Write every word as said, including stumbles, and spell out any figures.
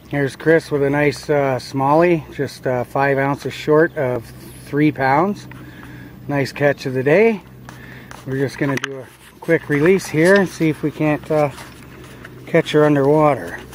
Here's Chris with a nice uh, smallie, just uh, five ounces short of three pounds. Nice catch of the day. We're just going to do a quick release here and see if we can't uh, catch her underwater.